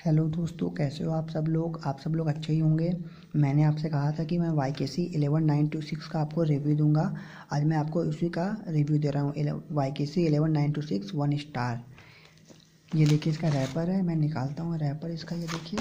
Hello दोस्तों, कैसे हो आप सब लोग अच्छे ही होंगे। मैंने आपसे कहा था कि मैं YKC 11926 का आपको रिव्यू दूंगा। आज मैं आपको उसी का रिव्यू दे रहा हूँ। YKC 11926 1 star. ये देखिए, इसका रैपर है। मैं निकालता हूँ रैपर इसका। ये देखिए,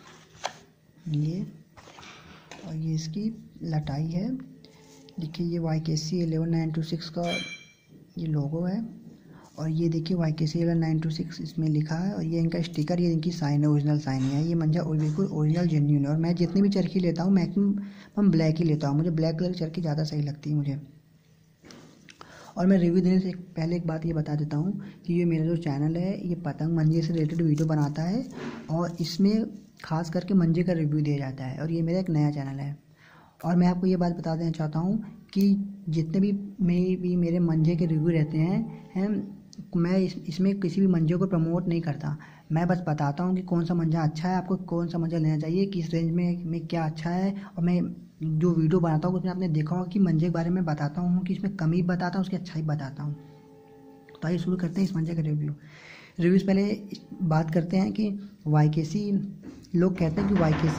ये और ये इसकी लटाई है। देखिए, ये YKC 11926 का ये लोगो है। और ये देखिए YKC 11926 इसमें लिखा है। और ये इनका स्टिकर, ये इनकी साइन है, ओरिजिनल साइन है। ये मंजा बिल्कुल ओरिजिनल जेन्यून है। और मैं जितनी भी चरखी लेता हूँ मैक्सिमम ब्लैक ही लेता हूँ। मुझे ब्लैक कलर की चरखी ज़्यादा सही लगती है मुझे। और मैं रिव्यू देने से पहले एक बात ये बता देता हूँ कि ये मेरा जो चैनल है, ये पतंग मंजे से रिलेटेड वीडियो बनाता है। और इसमें खास करके मंजे का रिव्यू दिया जाता है। और ये मेरा एक नया चैनल है। और मैं आपको ये बात बता देना चाहता हूँ कि जितने भी मेरे मंजे के रिव्यू रहते हैं मैं इसमें किसी भी मंजे को प्रमोट नहीं करता। मैं बस बताता हूँ कि कौन सा मंजा अच्छा है, आपको कौन सा मंजा लेना चाहिए, किस रेंज में क्या अच्छा है। और मैं जो वीडियो बनाता हूँ उसमें आपने देखा होगा कि मंजे के बारे में बताता हूँ कि इसमें कमी बताता हूँ, उसकी अच्छाई बताता हूँ। तो आइए शुरू करते हैं इस मंजे का रिव्यू से पहले बात करते हैं कि YKC, लोग कहते हैं कि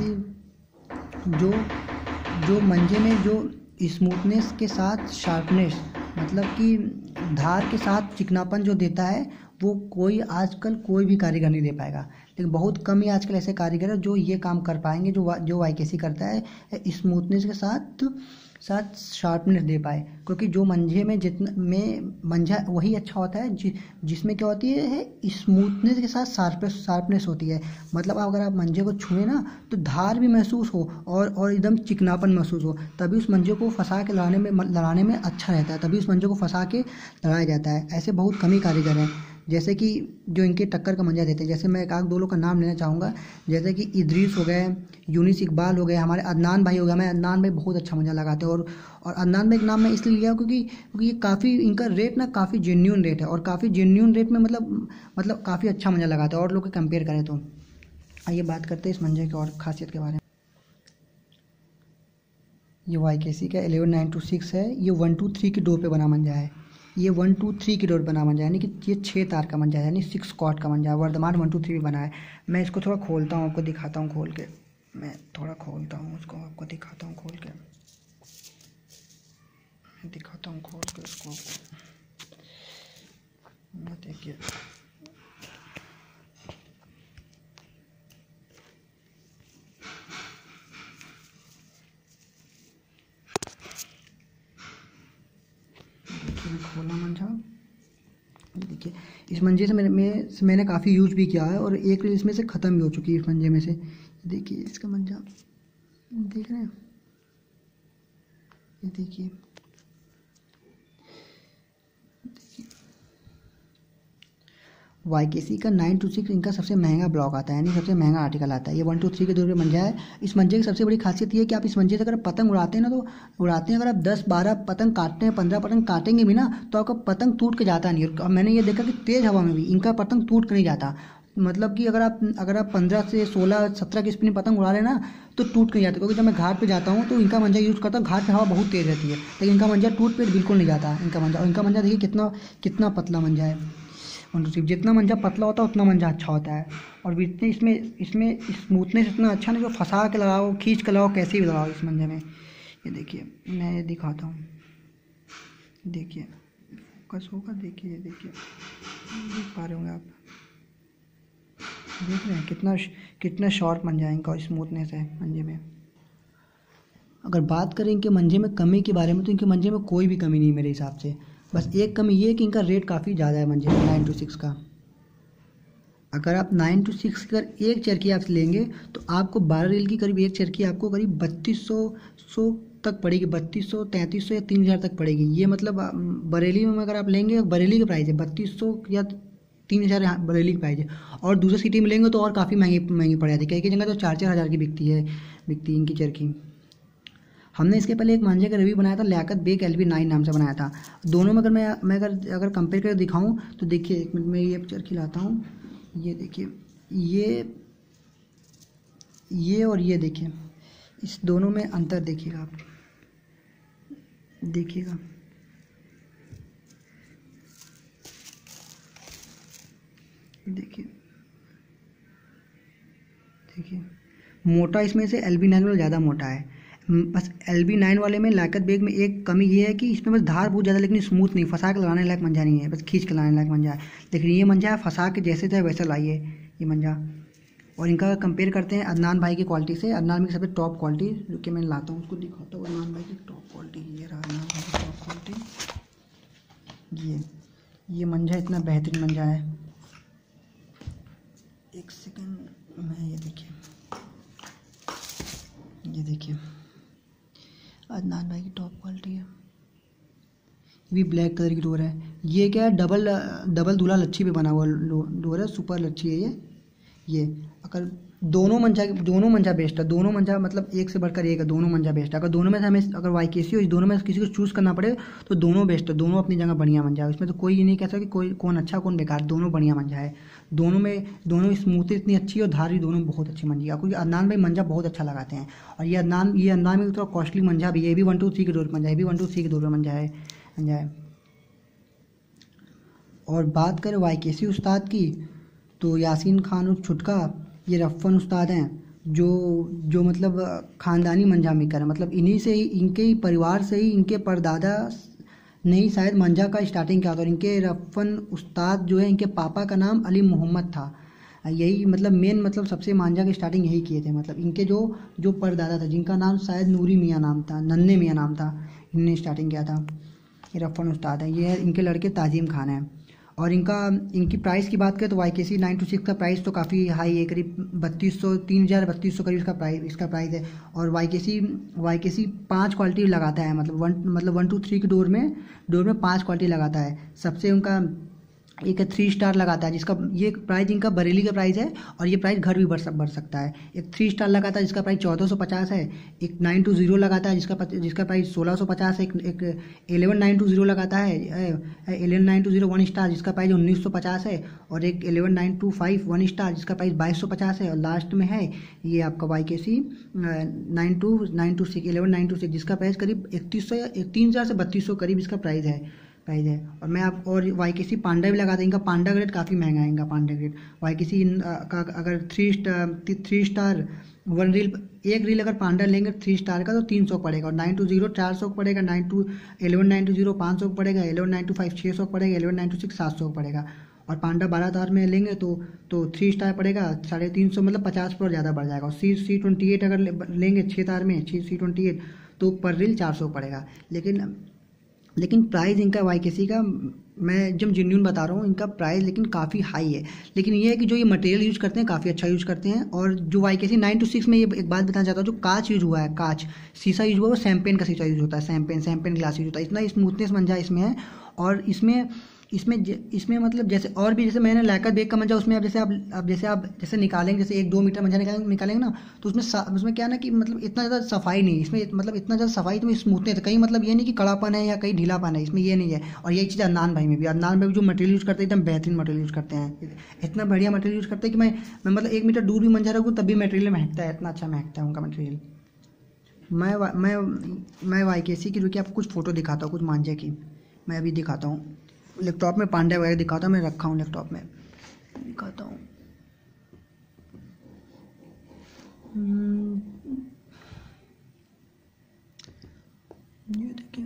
YKC जो मंजे में जो स्मूथनेस के साथ शार्पनेस, मतलब कि धार के साथ चिकनापन जो देता है, वो आजकल कोई भी कारीगर नहीं दे पाएगा। लेकिन बहुत कम ही आजकल ऐसे कारीगर हैं जो ये काम कर पाएंगे जो YKC करता है, स्मूथनेस के साथ शार्पनेस दे पाए। क्योंकि जो मंजे में मंजा वही अच्छा होता है जिसमें क्या होती है स्मूथनेस के साथ शार्पनेस होती है। मतलब अगर आप मंजे को छुए ना तो धार भी महसूस हो और एकदम चिकनापन महसूस हो, तभी उस मंजे को फंसा के लड़ाने में अच्छा रहता है। तभी उस मंजे को फंसा के लड़ाया जाता है। ऐसे बहुत कम ही कारीगर हैं जैसे कि जो इनके टक्कर का मंजा देते हैं। जैसे मैं एक आध दो लोग का नाम लेना चाहूँगा, जैसे कि इदरीस हो गए, यूनिस इकबाल हो गए, हमारे अदनान भाई हो गया। मैं अदनान भाई बहुत अच्छा मंजा लगाते हैं। और अदनान भाई का नाम मैं इसलिए लिया क्योंकि ये काफ़ी, इनका रेट ना काफ़ी जेन्यून रेट है। और काफ़ी जेन्यून रेट में मतलब काफ़ी अच्छा मंजा लगाते हैं और लोग के कंपेयर करें तो। आइए बात करते हैं इस मंजे की और खासियत के बारे में। ये YKC का 11926 है। ये 123 की डोर पे बना मंजा है। ये 123 की डोर बना मंजा है, यानी कि ये 6 तार का मंजा है, यानी 6 कॉर्ड का मंजा है। वर्धमान 123 भी बना है। मैं इसको थोड़ा खोलता हूँ, आपको दिखाता हूँ खोल के। मैं थोड़ा खोलता हूँ उसको, आपको दिखाता हूँ खोल के। मैं दिखाता हूँ खोल के उसको। मैं देखिए, खोला मंजा। देखिए, इस मंजे से मैंने काफ़ी यूज भी किया है और एक रील इसमें से ख़त्म भी हो चुकी है इस मंजे में से। देखिए इसका मंजा, देख रहे हैं, ये देखिए YKC का 926 इनका सबसे महंगा ब्लॉक आता है, यानी सबसे महंगा आर्टिकल आता है। ये 123 के दौर पे मंजा है। इस मंजे की सबसे बड़ी खासियत ये है कि आप इस मंजे से अगर पतंग उड़ाते हैं ना तो उड़ाते हैं, अगर आप 10-12 पतंग काटते हैं, 15 पतंग काटेंगे भी ना तो आपका पतंग टूट के जाता नहीं। और मैंने ये देखा कि तेज़ हवा में भी इनका पतंग टूट के नहीं जाता। मतलब कि अगर आप 15 से 16 17 की स्पीड में पतंग उड़ा रहे ना तो टूट के नहीं जाता। क्योंकि जब मैं घाट पे जाता हूँ तो इनका मंजा यूज़ करता हूँ। घाट पे हवा बहुत तेज़ रहती है, लेकिन इनका मंजा टूट पे बिल्कुल नहीं जाता इनका मंजा। और इनका मंजा देखिए कितना पतला मंजा है। 123 जितना मंजा पतला होता है उतना मंजा अच्छा होता है। और इतने इसमें स्मूथनेस इतना अच्छा नहीं, जो फंसा के लगाओ, खींच के लगाओ, कैसे भी लगाओ इस मंजे में। ये देखिए, मैं ये दिखाता हूँ, देखिए फोकस होगा, देखिए ये देखिए, देख पा रहे होंगे आप, देख रहे हैं कितना शॉर्प मंजा है इनका, स्मूथनेस है मंजे में। अगर बात करें इनके मंजे में कमी के बारे में तो इनके मंजे में कोई भी कमी नहीं मेरे हिसाब से। बस एक कमी ये है कि इनका रेट काफ़ी ज़्यादा है मंजे 926 का। अगर आप 926 अगर एक चरखी आप लेंगे तो आपको 12 रील की करीब एक चरखी आपको करीब 3200 तक पड़ेगी। 3200, 3300 या 3000 तक पड़ेगी। ये मतलब बरेली में अगर आप लेंगे, बरेली का प्राइस है 3200 या 3000 यहाँ बरेली की प्राइस है। और दूसरे सिटी में लेंगे तो और काफ़ी महंगी पड़ जाती है। कई जगह तो 4-4 हज़ार की बिकती इनकी चरखी। हमने इसके पहले एक मांझे का रिव्यू बनाया था, लियाकत बेग LB9 नाम से बनाया था। दोनों में अगर मैं अगर कंपेयर करके दिखाऊं तो देखिए, एक मिनट में ये चरखी लाता हूँ। ये देखिए, ये और ये देखिए, इस दोनों में अंतर देखिएगा आप, देखिएगा देखिए, देखिए मोटा इसमें से LB9 वाला ज़्यादा मोटा है। बस LB9 वाले में लाकत बेग में एक कमी ये है कि इसमें बस धार बहुत ज़्यादा, लेकिन स्मूथ नहीं, फंसा के लगाने लायक मंजा नहीं है, बस खींच के लगाने लायक मंजा है। लेकिन ये मंजा है फंसा के जैसे चाहे वैसा लाइए ये मंजा। और इनका कंपेयर करते हैं अदनान भाई की क्वालिटी से। अदनान भाई की सबसे टॉप क्वालिटी जो कि मैं लाता हूँ उसको दिखाता हूँ। अदनान भाई की टॉप क्वालिटी ये रहा, अदनान भाई की टॉप क्वालिटी ये मंजा इतना बेहतरीन मंजा है। एक सेकंड में ये देखिए अदनान भाई की टॉप क्वालिटी है। ये भी ब्लैक कलर की डोर है। ये क्या है, डबल दूल्हा लच्छी पे बना हुआ डोर है, सुपर लच्छी है ये। अगर दोनों मंजा बेस्ट है, दोनों मंजा मतलब एक से बढ़कर एक है, दोनों मंजा बेस्ट है। अगर दोनों में से हमें अगर YKC हो, इस दोनों में से किसी को चूज़ करना पड़े तो दोनों बेस्ट है, दोनों अपनी जगह बढ़िया मंजा है। इसमें तो कोई ये नहीं कह सकता कि कौन अच्छा कौन बेकार, दोनों बढ़िया मंजा है। दोनों स्मूथी इतनी अच्छी है और धार भी दोनों बहुत अच्छी मंजी है, क्योंकि अदनान भाई मंजा बहुत अच्छा लगाते हैं। और ये अदनान में थोड़ा कॉस्टली मंजा भी है, ये भी 1 2 3 के डोर मंजा है, ये भी 1 2 3 के डोर मंजा है। और बात करें YKC उस्ताद की तो यासीन खान उर्फ छुटका ये रफ़न उस्ताद हैं जो मतलब ख़ानदानी मंजा मेकर है। मतलब इन्हीं से ही, इनके ही परिवार से ही, इनके परदादा ने ही शायद मंजा का स्टार्टिंग किया था। और इनके रफ़न उस्ताद जो है, इनके पापा का नाम अली मोहम्मद था। यही मतलब मेन मतलब सबसे मांझा की स्टार्टिंग यही किए थे। मतलब इनके जो परदादा था जिनका नाम शायद नूरी मियाँ नाम था, नन्हे मियाँ नाम था, इनने स्टार्टिंग किया था। ये रफ़न उस्ताद है, ये है इनके लड़के ताजीम खान हैं। और इनकी प्राइस की बात करें तो YKC 926 का प्राइस तो काफ़ी हाई है, करीब 3200 करीब इसका प्राइस है। और YKC 5 क्वालिटी लगाता है, मतलब 1 2 3 की डोर में 5 क्वालिटी लगाता है। सबसे उनका एक 3 स्टार लगाता है, जिसका ये प्राइस इनका बरेली का प्राइस है। और ये प्राइस घर भी बढ़ सकता है। एक 3 स्टार लगाता है जिसका प्राइस 1450 है। एक 920 लगाता है जिसका प्राइस 1650 है। एक 11920 लगाता है, 11920 1 स्टार जिसका प्राइस 1950 है। और एक 11925 1 स्टार जिसका प्राइस 2250 है। और लास्ट में है ये आपका YKC 92926 11926 जिसका प्राइस करीब 3000 से 3200 करीब इसका प्राइस है। और YKC पांडा भी लगाते हैं। इनका पांडा ग्रेड काफ़ी महंगा है, इनका पांडा ग्रेड YKC का अगर 3 स्टार 1 रील, एक रील अगर पांडा लेंगे 3 स्टार का तो 300 पड़ेगा। और 920 400 पड़ेगा, 11920 500 पड़ेगा, 11925 600 पड़ेगा, 11926 700 पड़ेगा। और पांडा 12 तार में लेंगे तो 3 स्टार पड़ेगा 350, मतलब 50 पर ज़्यादा बढ़ जाएगा। और C28 अगर लेंगे 6 तार में C28 तो पर रील 400 पड़ेगा। लेकिन प्राइस इनका YKC का मैं जब जेन्युइन बता रहा हूँ, इनका प्राइस लेकिन काफ़ी हाई है। लेकिन ये है कि जो ये मटेरियल यूज़ करते हैं काफ़ी अच्छा यूज़ करते हैं। और जो YKC 926 में ये एक बात बताना चाहता हूँ, जो कांच यूज़ हुआ है, कांच शीशा यूज़ हुआ है, वो शैम्पेन का शीशा यूज़ होता है, शैम्पेन ग्लास यूज़ होता है। इतना स्मूथनेस मंजा इसमें है। और इसमें मतलब जैसे और भी जैसे मैंने लाकत बेग का मंजा, उसमें अब जैसे निकालेंगे, जैसे 1 2 मीटर मंजा निकालेंगे ना, तो उसमें क्या ना कि मतलब इतना ज़्यादा सफाई नहीं, इसमें मतलब इतना ज़्यादा सफाई तो स्मूथनेस है। कहीं मतलब ये नहीं कि कड़ापन है या कहीं ढीलापन है, इसमें ये नहीं है। और यही चीज़ अदनान भाई में जो मटेरियल यूज़ करते हैं एकदम बेहतरीन मटेरियल यूज़ करते हैं, इतना बढ़िया मटेरियल यूज़ करते हैं कि मैं मतलब 1 मीटर दूर भी मंजा रखूँ तब भी मटेरियल महकता है, इतना अच्छा महकता है उनका मटेरियल। मैं YKC की रुकी आपको कुछ फ़ोटो दिखाता हूँ, कुछ मांझे की मैं अभी दिखाता हूँ। लैपटॉप में पांडा वगैरह दिखाता हूँ, मैं रखा हूँ लैपटॉप में, दिखाता हूँ। ये देखिए,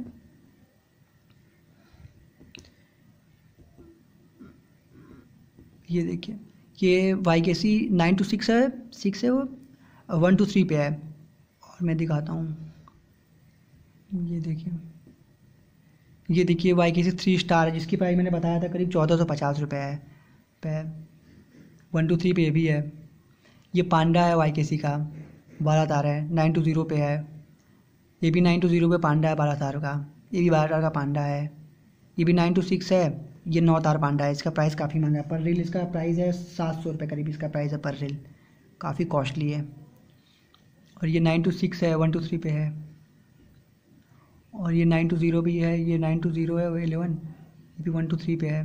ये YKC 926 है, 6 है, वो 1 2 3 पे है। और मैं दिखाता हूँ, ये देखिए YKC 3 स्टार है, जिसकी प्राइस मैंने बताया था करीब 1450 रुपये है। 1 2 3 पे ये भी है। ये पांडा है YKC का, 12 तार है, 920 पे है। ये भी 920 पे पांडा है 12 तार का, ये भी 12 तार का पांडा है। ये भी 926 है, ये 9 तार पांडा है। इसका प्राइस काफ़ी महंगा है, पर रील इसका प्राइस है 700 रुपये करीब इसका प्राइस है पर रील, काफ़ी कॉस्टली है। और ये 926 है, 1 2 3 पे है। और ये 920 भी है, ये 920 है, वो 11, ये भी 1 2 3 पे है।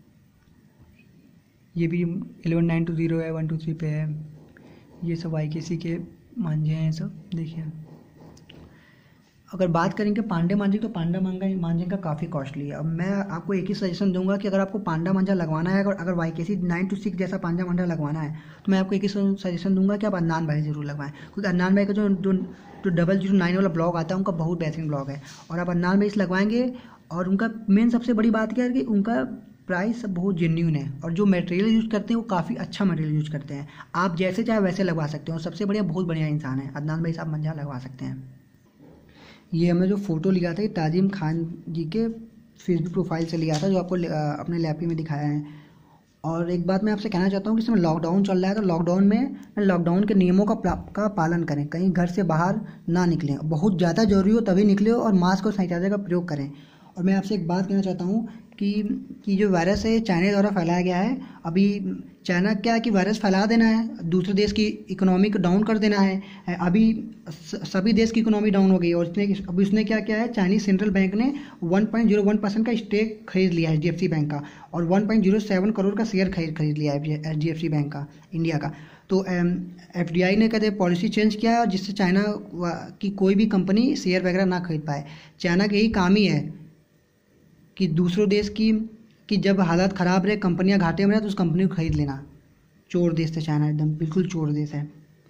ये भी 11920 है, 1 2 3 पे है। ये सब YKC के मांझे हैं सब, देखिए। अगर बात करेंगे पांडे मांझी, तो पांडा मांगा मांझी का काफ़ी कॉस्टली है। अब मैं आपको एक ही सजेशन दूंगा कि अगर आपको पांडा मांझा लगवाना है, अगर YKC 926 जैसा पांडा मांझा लगवाना है, तो मैं आपको एक ही सजेशन दूंगा कि आप अदनान भाई ज़रूर लगवाएं, क्योंकि अदनान भाई का जो जो जो 009 वाला ब्लॉग आता है उनका बहुत बेहतरीन ब्लॉग है, और आप अदनान भाई से लगवाएंगे। और उनका मेन सबसे बड़ी बात क्या है कि उनका प्राइस बहुत जेन्यून है, और जो मटेरियल यूज़ करते हैं वो काफ़ी अच्छा मटेरियल यूज़ करते हैं। आप जैसे चाहे वैसे लगवा सकते हो, सबसे बढ़िया बहुत बढ़िया इंसान है अदनान भाई, साहब मंझा लगवा सकते हैं। ये हमने जो फ़ोटो लिया था ये ताजिम खान जी के फेसबुक प्रोफाइल से लिया था, जो आपको अपने लैपी में दिखाया है। और एक बात मैं आपसे कहना चाहता हूँ कि इसमें लॉकडाउन चल रहा है, तो लॉकडाउन में लॉकडाउन के नियमों का पालन करें, कहीं घर से बाहर ना निकलें, बहुत ज़्यादा जरूरी हो तभी निकले, और मास्क और सैनिटाइजर का प्रयोग करें। और मैं आपसे एक बात कहना चाहता हूँ कि जो वायरस है चाइना द्वारा फैलाया गया है। अभी चाइना क्या है कि वायरस फैला देना है, दूसरे देश की इकोनॉमी को डाउन कर देना है। अभी सभी देश की इकोनॉमी डाउन हो गई है, और अभी उसने क्या किया है, चाइनीज सेंट्रल बैंक ने 1.01% का स्टेक खरीद लिया है HDFC बैंक का, और 1.07 करोड़ का शेयर खरीद लिया है HDFC बैंक का, इंडिया का। तो FDI ने कहते पॉलिसी चेंज किया है, जिससे चाइना की कोई भी कंपनी शेयर वगैरह ना खरीद पाए। चाइना का यही काम ही है कि दूसरों देश की जब हालत ख़राब रहे, कंपनियां घाटे में रहे, तो उस कंपनी को खरीद लेना। चोर देश है चाइना, एकदम बिल्कुल चोर देश है।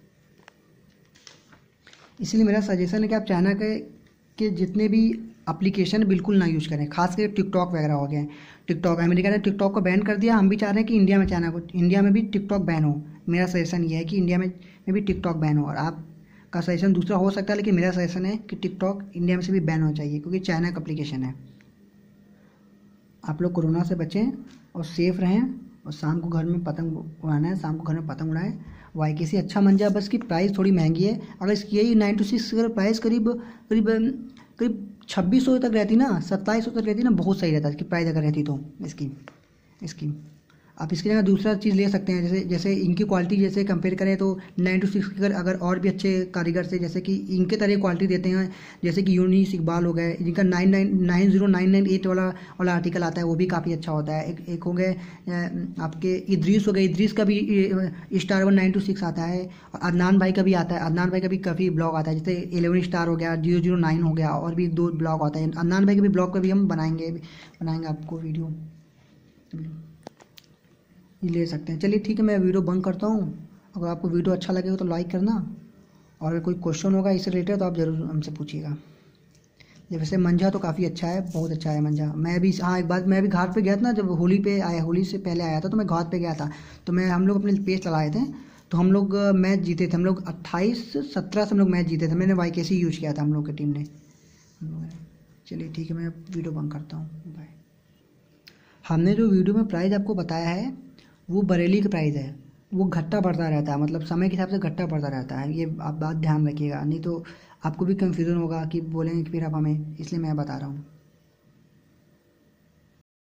इसलिए मेरा सजेशन है कि आप चाइना के जितने भी एप्लीकेशन बिल्कुल ना यूज़ करें, खासकर टिकटॉक वगैरह हो गए। टिकटॉक, अमेरिका ने टिकटॉक को बैन कर दिया, हम भी चाह रहे हैं कि इंडिया में भी टिकटॉक बैन हो। मेरा सजेशन ये है कि इंडिया में भी टिकटॉक बैन हो, और आपका सजेशन दूसरा हो सकता है, लेकिन मेरा सजेशन है कि टिकटॉक इंडिया में से भी बैन होना चाहिए, क्योंकि चाइना का एप्लीकेशन है। आप लोग कोरोना से बचें और सेफ रहें, और शाम को घर में पतंग उड़ाना है, शाम को घर में पतंग उड़ाएं। YKC अच्छा मन जाए, बस की प्राइस थोड़ी महंगी है। अगर इसकी यही 926 अगर प्राइस करीब 2600 तक रहती ना, 2700 तक रहती ना, बहुत सही रहता इसकी प्राइस अगर रहती तो। इसकी आप इसकी जगह दूसरा चीज़ ले सकते हैं, जैसे इनकी क्वालिटी जैसे कंपेयर करें तो 926 की अगर और भी अच्छे कारीगर से, जैसे कि इनके तरह क्वालिटी देते हैं, जैसे कि यूनिस इकबाल हो गए, जिनका 90998 वाला आर्टिकल आता है, वो भी काफ़ी अच्छा होता है। एक हो गए आपके इद्रीस हो गए, इद्रीस का भी स्टार 1926 आता है, और अदनान भाई का भी आता है, अदनान भाई का भी काफ़ी ब्लॉग आता है, जैसे 11 स्टार हो गया, 009 हो गया, और भी 2 ब्लॉग आता है। अदनान भाई के भी ब्लॉग का भी हम बनाएंगे आपको वीडियो, ये ले सकते हैं। चलिए ठीक है, मैं वीडियो बंद करता हूँ। अगर आपको वीडियो अच्छा लगेगा तो लाइक करना, और अगर कोई क्वेश्चन होगा इससे रिलेटेड तो आप ज़रूर हमसे पूछिएगा। वैसे मंझा तो काफ़ी अच्छा है, बहुत अच्छा है मंझा। मैं भी एक बार मैं भी घाट पे गया था ना, जब होली पे आया, होली से पहले आया था, तो मैं घाट पे गया था। तो हम लोग अपने पेज चलाए थे, तो हम लोग मैच जीते थे। हम लोग 28-17 से हम लोग मैच जीते थे। मैंने YKC यूज़ किया था हम लोग की टीम ने। चलिए ठीक है, मैं वीडियो बंद करता हूँ, बाय। हमने जो वीडियो में प्राइस आपको बताया है वो बरेली का प्राइस है, वो घटता बढ़ता रहता है, मतलब समय के हिसाब से घटता बढ़ता रहता है। ये आप बात ध्यान रखिएगा, नहीं तो आपको भी कंफ्यूजन होगा कि बोलेंगे कि फिर आप हमें, इसलिए मैं बता रहा हूँ।